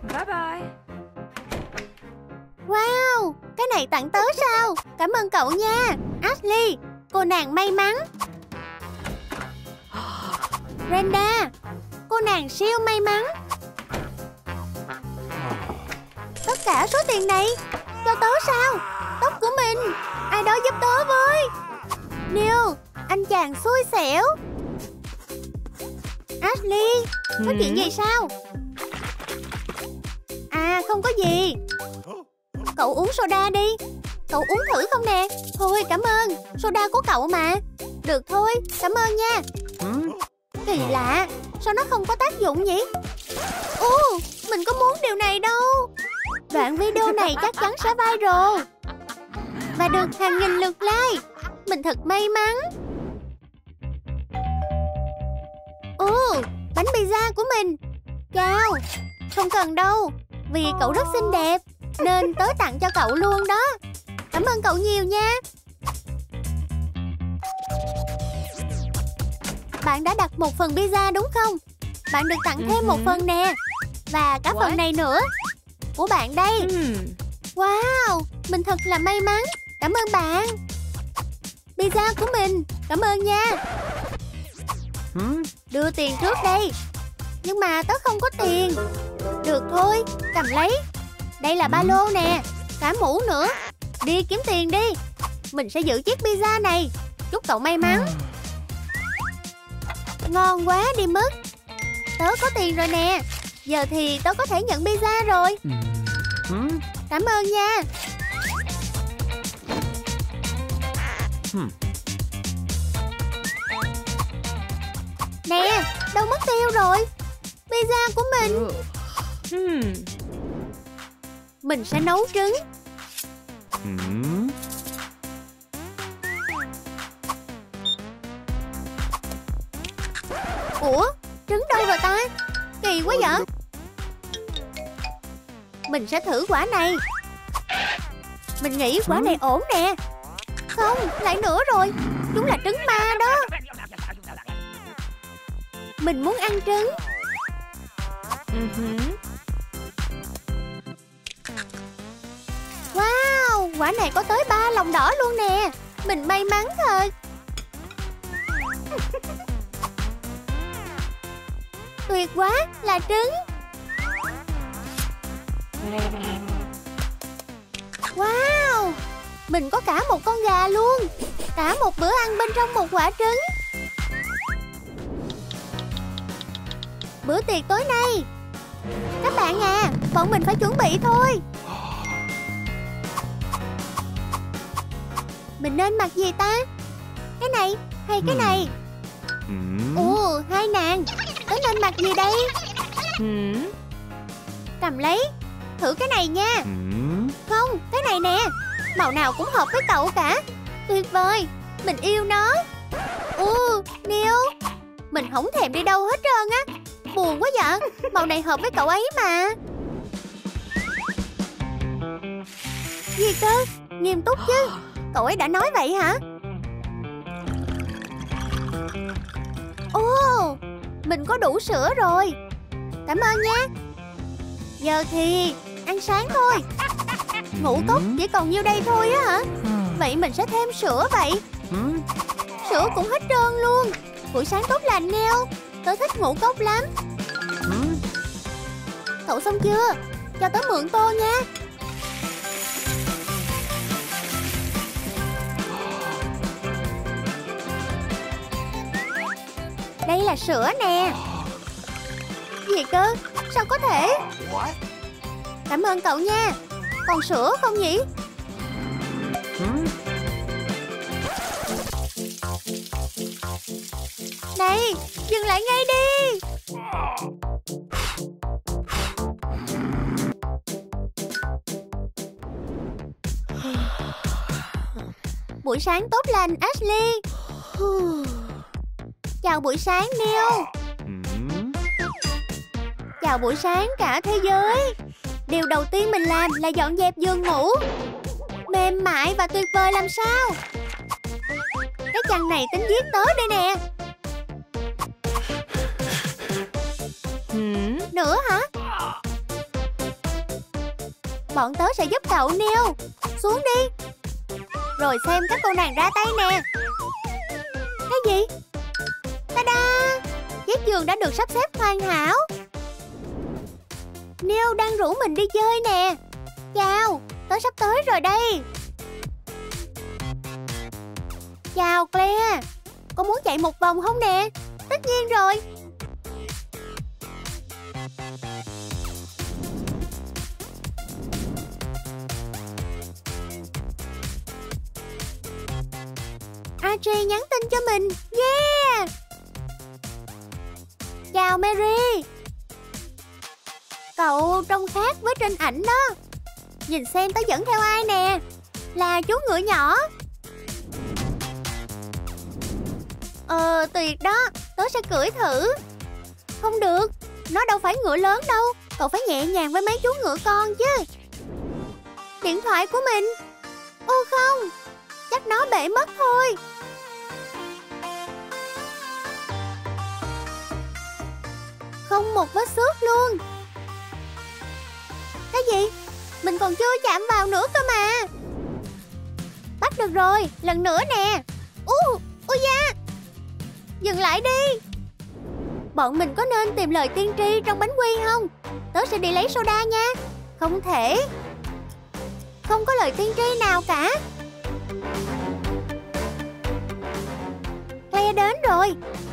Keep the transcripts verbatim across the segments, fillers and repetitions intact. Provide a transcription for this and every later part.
Bye bye. Wow, cái này tặng tớ sao? Cảm ơn cậu nha, Ashley, cô nàng may mắn. Brenda, cô nàng siêu may mắn. Tất cả số tiền này cho tớ sao? Tóc của mình, ai đó giúp tớ với. Neil, anh chàng xui xẻo. Ashley, có chuyện gì sao? À, không có gì. Cậu uống soda đi. Cậu uống thử không nè? Thôi cảm ơn, soda của cậu mà. Được thôi, cảm ơn nha. Kỳ lạ, sao nó không có tác dụng nhỉ? Ồ, mình có muốn điều này đâu. Đoạn video này chắc chắn sẽ viral và được hàng nghìn lượt like. Mình thật may mắn. Ồ, bánh pizza của mình. Cao, không cần đâu, vì cậu rất xinh đẹp nên tớ tặng cho cậu luôn đó. Cảm ơn cậu nhiều nha. Bạn đã đặt một phần pizza đúng không? Bạn được tặng thêm một phần nè. Và cả phần này nữa. Của bạn đây. Wow, mình thật là may mắn. Cảm ơn bạn. Pizza của mình. Cảm ơn nha. Đưa tiền trước đây. Nhưng mà tớ không có tiền. Được thôi, cầm lấy. Đây là ba lô nè, cả mũ nữa. Đi kiếm tiền đi. Mình sẽ giữ chiếc pizza này. Chúc cậu may mắn. Ngon quá đi mất. Tớ có tiền rồi nè. Giờ thì tớ có thể nhận pizza rồi. Cảm ơn nha. Nè, đâu mất tiêu rồi? Pizza của mình. Mình sẽ nấu trứng. Ủa, trứng đâu rồi ta? Kỳ quá vậy. Mình sẽ thử quả này. Mình nghĩ quả này ổn nè. Không, lại nữa rồi. Chúng là trứng ma đó. Mình muốn ăn trứng. Wow, quả này có tới ba lòng đỏ luôn nè. Mình may mắn thật. Tuyệt quá, là trứng. Wow, mình có cả một con gà luôn. Cả một bữa ăn bên trong một quả trứng. Bữa tiệc tối nay. Các bạn à, bọn mình phải chuẩn bị thôi. Mình nên mặc gì ta? Cái này hay cái này? Ồ, hai nàng. Tớ nên mặc gì đây? Cầm lấy. Thử cái này nha. Không, cái này nè. Màu nào cũng hợp với cậu cả. Tuyệt vời, mình yêu nó. Ồ, Neil, mình không thèm đi đâu hết trơn á. Buồn quá vậy. Màu này hợp với cậu ấy mà. Gì cơ? Nghiêm túc chứ. Cậu ấy đã nói vậy hả? Ồ, mình có đủ sữa rồi. Cảm ơn nha. Giờ thì ăn sáng thôi. Ngũ cốc chỉ còn nhiêu đây thôi á hả? Vậy mình sẽ thêm sữa vậy. Sữa cũng hết trơn luôn. Buổi sáng tốt lành Neil. Tớ thích ngũ cốc lắm. Cậu xong chưa? Cho tớ mượn tô nha. Đây là sữa nè. Gì cơ? Sao có thể? Cảm ơn cậu nha. Còn sữa không nhỉ? Này, dừng lại ngay đi. Buổi sáng tốt lành Ashley. Chào buổi sáng Neil. Chào buổi sáng cả thế giới. Điều đầu tiên mình làm là dọn dẹp giường ngủ. Mềm mại và tuyệt vời làm sao. Cái chăn này tính giết tớ đây nè. Nữa hả? Bọn tớ sẽ giúp cậu Neil. Xuống đi. Rồi xem các cô nàng ra tay nè. Cái gì? Ta-da! Chiếc giường đã được sắp xếp hoàn hảo. Neil đang rủ mình đi chơi nè. Chào, tớ sắp tới rồi đây. Chào Claire. Có muốn chạy một vòng không nè? Tất nhiên rồi. Audrey nhắn tin cho mình. Yeah. Chào Mary. Cậu trông khác với trên ảnh đó. Nhìn xem tớ dẫn theo ai nè. Là chú ngựa nhỏ. Ờ tuyệt đó. Tớ sẽ cưỡi thử. Không được. Nó đâu phải ngựa lớn đâu. Cậu phải nhẹ nhàng với mấy chú ngựa con chứ. Điện thoại của mình. Ô không. Chắc nó bể mất thôi. Không một vết xước luôn. Cái gì? Mình còn chưa chạm vào nữa cơ mà. Bắt được rồi. Lần nữa nè. Ú, ui da. Dừng lại đi. Bọn mình có nên tìm lời tiên tri trong bánh quy không? Tớ sẽ đi lấy soda nha. Không thể. Không có lời tiên tri nào cả. Claire đến rồi.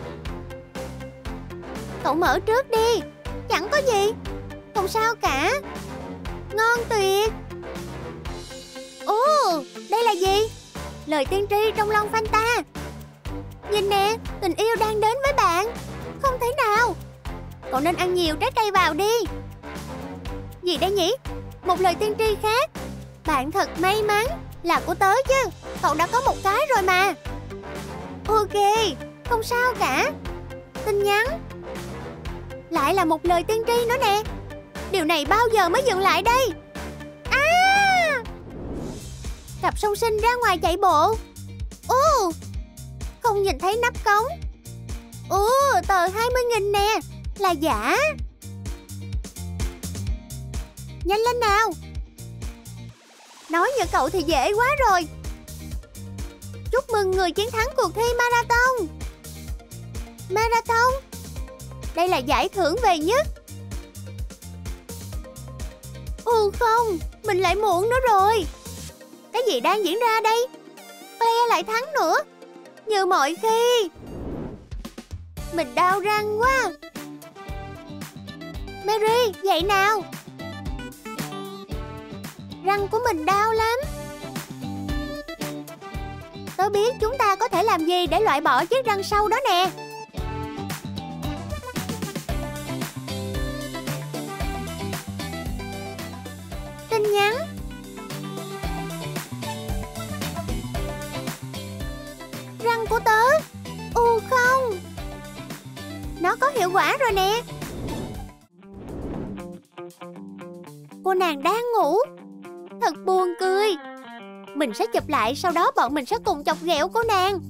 Cậu mở trước đi. Chẳng có gì. Không sao cả. Ngon tuyệt. Ồ, đây là gì? Lời tiên tri trong lon Fanta. Nhìn nè, tình yêu đang đến với bạn. Không thể nào. Cậu nên ăn nhiều trái cây vào đi. Gì đây nhỉ? Một lời tiên tri khác. Bạn thật may mắn. Là của tớ chứ. Cậu đã có một cái rồi mà. Ok, không sao cả. Tin nhắn. Lại là một lời tiên tri nữa nè. Điều này bao giờ mới dừng lại đây? À! Cặp song sinh ra ngoài chạy bộ. Ồ! Không nhìn thấy nắp cống. Ồ, tờ hai mươi nghìn nè. Là giả. Nhanh lên nào. Nói với cậu thì dễ quá rồi. Chúc mừng người chiến thắng cuộc thi Marathon. Marathon? Đây là giải thưởng về nhất. Ồ không, mình lại muộn nữa rồi. Cái gì đang diễn ra đây? Claire lại thắng nữa. Như mọi khi. Mình đau răng quá. Mary, dậy nào. Răng của mình đau lắm. Tớ biết chúng ta có thể làm gì để loại bỏ chiếc răng sâu đó nè. Tin nhắn. Răng của tớ. Ồ không. Nó có hiệu quả rồi nè. Cô nàng đang ngủ. Thật buồn cười. Mình sẽ chụp lại, sau đó bọn mình sẽ cùng chọc ghẹo cô nàng.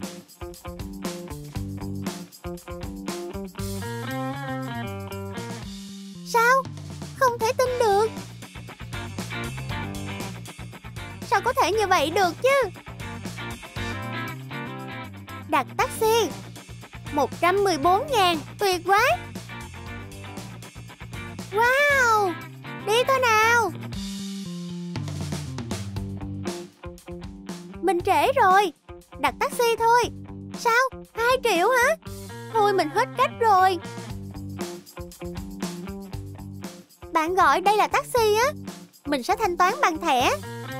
Sao? Không thể tin được. Sao có thể như vậy được chứ? Đặt taxi. một trăm mười bốn ngàn. Tuyệt quá. Wow. Đi thôi nào. Mình trễ rồi. Đặt taxi thôi. Sao? hai triệu hả? Thôi mình hết cách rồi. Bạn gọi đây là taxi á. Mình sẽ thanh toán bằng thẻ.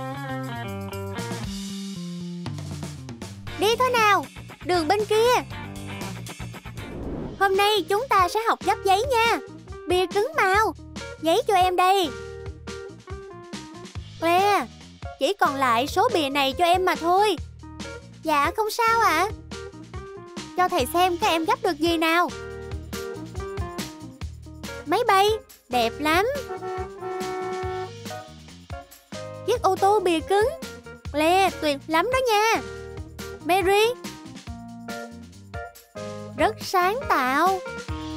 Đi thôi nào. Đường bên kia. Hôm nay chúng ta sẽ học gấp giấy nha. Bìa cứng màu. Giấy cho em đây. Claire, chỉ còn lại số bìa này cho em mà thôi. Dạ không sao ạ. À. Cho thầy xem các em gấp được gì nào. Máy bay, đẹp lắm. Chiếc ô tô bìa cứng. Claire, tuyệt lắm đó nha. Mary, rất sáng tạo.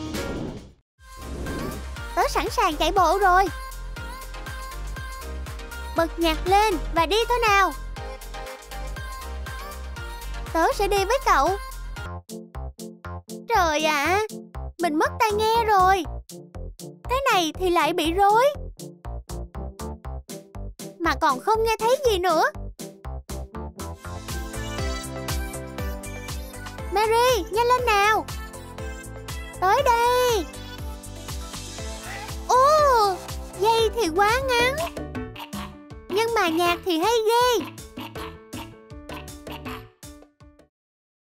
Tớ sẵn sàng chạy bộ rồi. Bật nhạc lên và đi thôi nào. Tớ sẽ đi với cậu. Trời ạ, à, mình mất tai nghe rồi. Cái này thì lại bị rối, mà còn không nghe thấy gì nữa. Mary, nhanh lên nào. Tới đây. Ồ, dây thì quá ngắn, nhưng mà nhạc thì hay ghê.